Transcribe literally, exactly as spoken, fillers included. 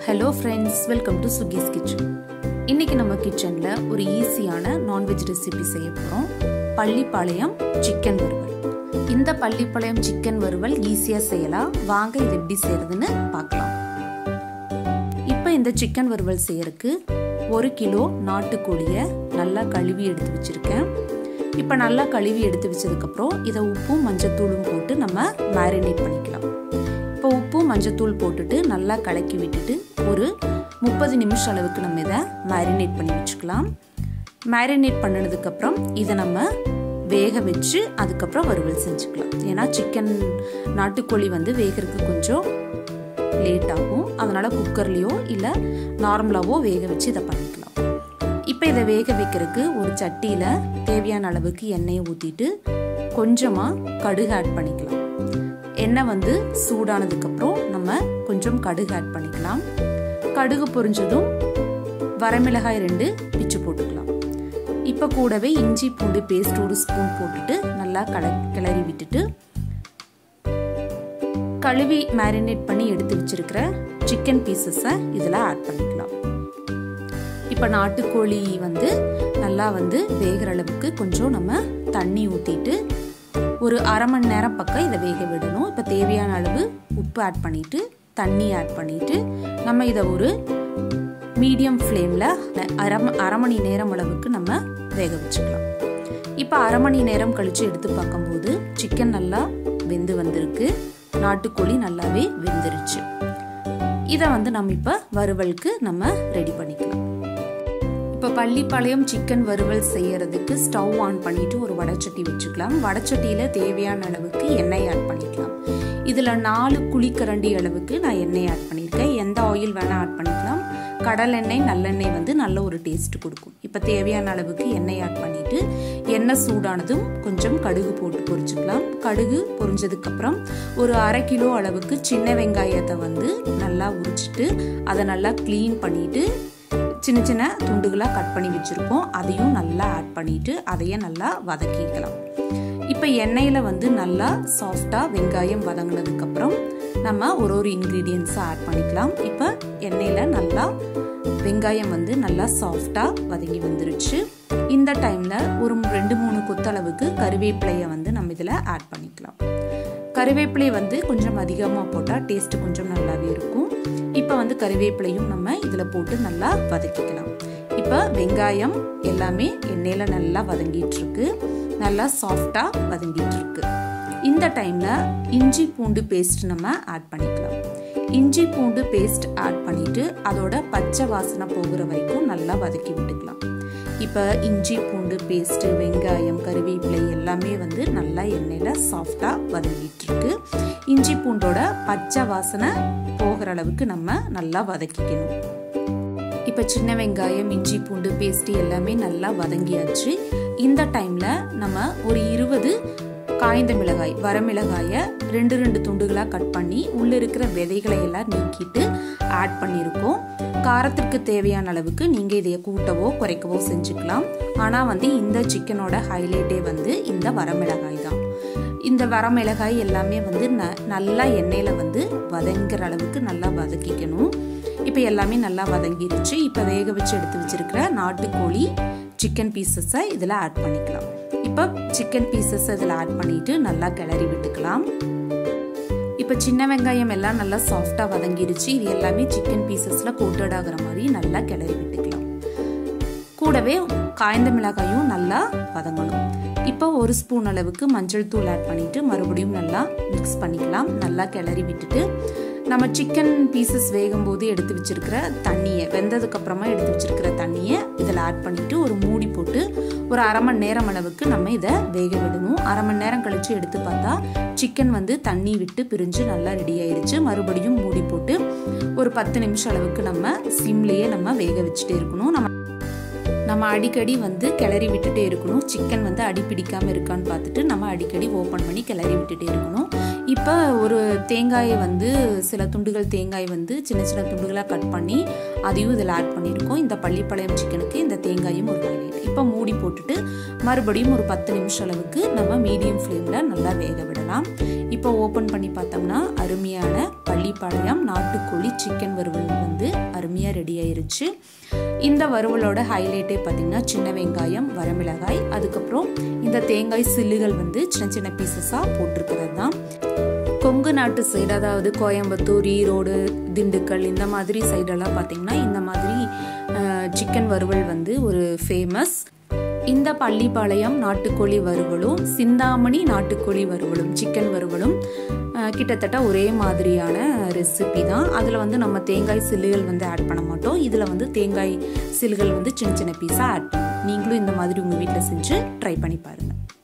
Hello friends, welcome to Sugi's kitchen. இன்னைக்கு நம்ம கிச்சன்ல ஒரு ஈஸியான நான்வெஜ் ரெசிபி செய்ய போறோம். பள்ளிப்பாளையம் சிக்கன் வறுவல். இந்த பள்ளிப்பாளையம் சிக்கன் வறுவல் ஈஸியா செய்யலாம். வாங்க இது எப்படி செய்யறதுன்னு பார்க்கலாம். இப்போ இந்த சிக்கன் வறுவல் செய்யறதுக்கு ஒரு கிலோ நாட்டுக்கோழியை நல்லா கழுவி எடுத்து வச்சிருக்கேன். இப்போ நல்லா கழுவி எடுத்து வச்சதுக்கு அப்புறம் இத உப்பும் மஞ்சத்தூளும் போட்டு நம்ம மேரினேட் பண்ணிக்கலாம். இப்போ உப்பு மஞ்சத்தூள் போட்டுட்டு நல்லா கலக்கி விட்டுட்டு ஒரு முப்பது நிமிஷம் அளவுக்கு நம்ம இதை மேரினேட் பண்ணி வச்சுக்கலாம். மேரினேட் பண்ணதுக்கு அப்புறம் இதை நம்ம வேக வச்சு அதுக்கப்புறம் வறுவல் செஞ்சுக்கலாம். ஏன்னா சிக்கன் நாட்டுக்கோழி வந்து வேகிறதுக்கு கொஞ்சம் லேட் ஆகும். அதனால குக்கர்லயோ இல்லை நார்மலாவோ வேக வச்சு இதை பண்ணிக்கலாம். இப்போ இதை வேக வைக்கிறதுக்கு ஒரு சட்டியில தேவையான அளவுக்கு எண்ணெயை ஊற்றிட்டு கொஞ்சமாக கடுகு ஆட் பண்ணிக்கலாம். எண்ணெய் வந்து சூடானதுக்கு அப்புறம் நம்ம கொஞ்சம் கடுகு ஆட் பண்ணிக்கலாம். கடுகு பொரிஞ்சதும் வரமிளகாய் ரெண்டு பிச்சு போட்டுக்கலாம். இப்போ கூடவே இஞ்சி பூண்டு பேஸ்ட் ஒரு ஸ்பூன் போட்டுட்டு நல்லா கல கிளறி விட்டுட்டு கழுவி மேரினேட் பண்ணி எடுத்து வச்சிருக்கிற சிக்கன் பீசஸை இதில் ஆட் பண்ணிக்கலாம். இப்போ நாட்டுக்கோழி வந்து நல்லா வந்து வேகிற அளவுக்கு கொஞ்சம் நம்ம தண்ணி ஊற்றிட்டு ஒரு அரை மணி நேரம் பக்கம் இதை வேக விடணும். இப்போ தேவையான அளவு உப்பு ஆட் பண்ணிட்டு தண்ணி ஆட் பண்ணிட்டு நம்ம இதை ஒரு மீடியம் ஃப்ளேமில் அரை அரை மணி நேரம் அளவுக்கு நம்ம வேக வச்சுக்கலாம். இப்போ அரை மணி நேரம் கழிச்சு எடுத்து பார்க்கும்போது சிக்கன் நல்லா வெந்து வந்திருக்கு, நாட்டுக்கோழி நல்லாவே வெந்துருச்சு. இதை வந்து நம்ம இப்போ வறுவலுக்கு நம்ம ரெடி பண்ணிக்கலாம். இப்போ பள்ளிப்பாளையம் சிக்கன் வறுவல் செய்யறதுக்கு ஸ்டவ் ஆன் பண்ணிட்டு ஒரு வடைச்சட்டி வச்சுக்கலாம். வடைச்சட்டியில தேவையான அளவுக்கு எண்ணெய் ஆட் பண்ணிக்கலாம். இதுல நாலு குழிக்கரண்டி அளவுக்கு நான் எண்ணெய் ஆட் பண்ணியிருக்கேன். எந்த ஆயில் வேணா ஆட் பண்ணிக்கலாம். கடல் எண்ணெய் நல்லெண்ணெய் வந்து நல்ல ஒரு டேஸ்ட் கொடுக்கும். இப்போ தேவையான அளவுக்கு எண்ணெய் ஆட் பண்ணிட்டு எண்ணெய் சூடானதும் கொஞ்சம் கடுகு போட்டு பொரிச்சுக்கலாம். கடுகு பொரிஞ்சதுக்கு அப்புறம் ஒரு அரை கிலோ அளவுக்கு சின்ன வெங்காயத்தை வந்து நல்லா உரிச்சிட்டு அதை நல்லா கிளீன் பண்ணிட்டு சின்ன சின்ன துண்டுகளாக கட் பண்ணி வச்சுருக்கோம். அதையும் நல்லா ஆட் பண்ணிட்டு அதையே நல்லா வதக்கிக்கலாம். இப்போ எண்ணெயில் வந்து நல்லா சாஃப்டாக வெங்காயம் வதங்கினதுக்கப்புறம் நம்ம ஒரு ஒரு இன்க்ரீடியன்ஸை ஆட் பண்ணிக்கலாம். இப்போ எண்ணெயில் நல்லா வெங்காயம் வந்து நல்லா சாஃப்டாக வதங்கி வந்துருச்சு. இந்த டைமில் ஒரு ரெண்டு மூணு கொத்தளவுக்கு கருவேப்பிலையை வந்து நம்ம இதில் ஆட் பண்ணிக்கலாம். கருவேப்பிலை வந்து கொஞ்சம் அதிகமாக போட்டால் டேஸ்ட் கொஞ்சம் நல்லாவே இருக்கும். இப்போ வந்து கருவேப்பிலையும் நம்ம இதில் போட்டு நல்லா வதக்கிக்கலாம். இப்போ வெங்காயம் எல்லாமே எண்ணெயில் நல்லா வதங்கிட்டு இருக்கு, நல்லா சாஃப்டாக வதங்கிட்டு இருக்கு. இந்த டைமில் இஞ்சி பூண்டு பேஸ்ட் நம்ம ஆட் பண்ணிக்கலாம். இஞ்சி பூண்டு பேஸ்ட் ஆட் பண்ணிட்டு அதோட பச்சை வாசனை போகிற வரைக்கும் நல்லா வதக்கி விட்டுக்கலாம். இப்போ இஞ்சி பூண்டு பேஸ்ட் வெங்காயம் கருவேப்பிலை எல்லாமே வந்து நல்லா எண்ணெயில் சாஃப்டாக வதங்கிட்டு இருக்கு. இஞ்சி பூண்டோட பச்சை வாசனை போகிற அளவுக்கு நம்ம நல்லா வதக்கிக்கணும். இப்போ சின்ன வெங்காயம் இஞ்சி பூண்டு பேஸ்ட் எல்லாமே நல்லா வதங்கியாச்சு. இந்த டைம்ல நம்ம ஒரு இருபது காய்ந்த மிளகாய் வரமிளகாயை ரெண்டு ரெண்டு துண்டுகளாக கட் பண்ணி உள்ள இருக்கிற விதைகளை எல்லாம் நீக்கிட்டு ஆட் பண்ணியிருக்கோம். காரத்திற்கு தேவையான அளவுக்கு நீங்கள் இதைய கூட்டவோ குறைக்கவோ செஞ்சுக்கலாம். ஆனால் வந்து இந்த சிக்கனோட ஹைலைட்டே வந்து இந்த வரமிளகாய் தான். இந்த வரமிளகாய் எல்லாமே வந்து ந நல்லா எண்ணெயில் வந்து வதங்குற அளவுக்கு நல்லா வதக்கிக்கணும். இப்போ எல்லாமே நல்லா வதங்கிருச்சு. இப்போ வேக வச்சு எடுத்து வச்சிருக்கிற நாட்டுக்கோழி சிக்கன் பீசஸை இதில் ஆட் பண்ணிக்கலாம். இப்போ சிக்கன் பீசஸ் இதில் ஆட் பண்ணிட்டு நல்லா கிளறி விட்டுக்கலாம். இப்போ சின்ன வெங்காயம் எல்லாம் நல்லா சாஃப்டாக வதங்கிருச்சு. இது எல்லாமே சிக்கன் பீசஸில் கோட்டட் ஆகிற மாதிரி நல்லா கிளறி விட்டுக்கலாம். கூடவே காய்ந்த மிளகாயும் நல்லா வதங்கணும். இப்போ ஒரு ஸ்பூன் அளவுக்கு மஞ்சள் தூள் ஆட் பண்ணிட்டு மறுபடியும் நல்லா மிக்ஸ் பண்ணிக்கலாம். நல்லா கிளறி விட்டுட்டு நம்ம சிக்கன் பீசஸ் வேகும் போது எடுத்து வச்சிருக்கிற தண்ணியை வெந்ததுக்கு அப்புறமா எடுத்து வச்சிருக்கிற தண்ணியை இதில் ஆட் பண்ணிட்டு ஒரு மூடி போட்டு ஒரு அரை மணி நேரம் அளவுக்கு நம்ம இதை வேக விடணும். அரை மணி நேரம் கழிச்சு எடுத்து பார்த்தா சிக்கன் வந்து தண்ணி விட்டு பிரிஞ்சு நல்லா ரெடி ஆயிருச்சு. மறுபடியும் மூடி போட்டு ஒரு பத்து நிமிஷம் அளவுக்கு நம்ம சிம்லேயே நம்ம வேக வச்சுட்டே இருக்கணும். நம்ம நம்ம அடிக்கடி வந்து கிளறி விட்டுட்டே இருக்கணும். சிக்கன் வந்து அடி பிடிக்காமல் இருக்கான்னு பார்த்துட்டு நம்ம அடிக்கடி ஓப்பன் பண்ணி கிளறி விட்டுட்டே இருக்கணும். இப்போ ஒரு தேங்காயை வந்து சில துண்டுகள் தேங்காய் வந்து சின்ன சின்ன துண்டுகளாக கட் பண்ணி அதையும் இதில் ஆட் பண்ணியிருக்கோம். இந்த பள்ளிப்பாளையம் சிக்கனுக்கு இந்த தேங்காயும் ஒரு ஹைலைட். இப்போ மூடி போட்டுட்டு மறுபடியும் ஒரு பத்து நிமிஷம் அளவுக்கு நம்ம மீடியம் ஃப்ளேமில் நல்லா வேக விடலாம். இப்போ ஓப்பன் பண்ணி பார்த்தோம்னா அருமையான பள்ளிப்பாளையம் நாட்டுக்கோழி சிக்கன் வறுவல் வந்து அருமையாக ரெடி ஆயிருச்சு. இந்த வறுவலோட ஹைலைட்டே பார்த்தீங்கன்னா சின்ன வெங்காயம், வரமிளகாய், அதுக்கப்புறம் இந்த தேங்காய் சில்லுகள் வந்து சின்ன சின்ன பீசஸாக போட்டிருக்கிறது தான். கொங்கு நாட்டு சைடு, அதாவது கோயம்புத்தூர், ஈரோடு, திண்டுக்கல் இந்த மாதிரி சைடெல்லாம் பார்த்தீங்கன்னா இந்த மாதிரி சிக்கன் வறுவல் வந்து ஒரு ஃபேமஸ். இந்த பள்ளிப்பாளையம் நாட்டுக்கோழி வறுவலும் சிந்தாமணி நாட்டுக்கோழி வறுவலும் சிக்கன் வறுவலும் கிட்டத்தட்ட ஒரே மாதிரியான ரெசிபி தான். அதில் வந்து நம்ம தேங்காய் சில்லுகள் வந்து ஆட் பண்ண மாட்டோம். இதில் வந்து தேங்காய் சில்லுகள் வந்து சின்ன சின்ன பீஸாக ஆட் பண்ணுவோம். நீங்களும் இந்த மாதிரி உங்கள் வீட்டில் செஞ்சு ட்ரை பண்ணி பாருங்கள்.